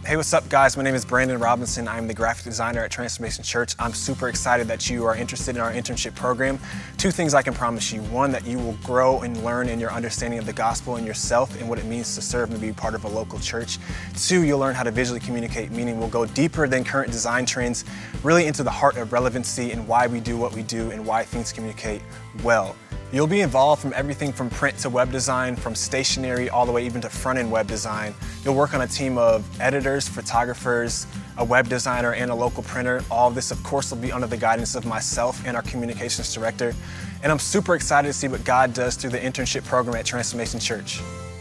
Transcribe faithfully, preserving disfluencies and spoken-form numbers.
Hey, what's up guys? My name is Brandon Robinson. I'm the graphic designer at Transformation Church. I'm super excited that you are interested in our internship program. Two things I can promise you. One, that you will grow and learn in your understanding of the gospel and yourself and what it means to serve and be part of a local church. Two, you'll learn how to visually communicate, meaning we'll go deeper than current design trends, really into the heart of relevancy and why we do what we do and why things communicate well. You'll be involved from everything from print to web design, from stationery all the way even to front-end web design. You'll work on a team of editors, photographers, a web designer, and a local printer. All of this, of course, will be under the guidance of myself and our communications director. And I'm super excited to see what God does through the internship program at Transformation Church.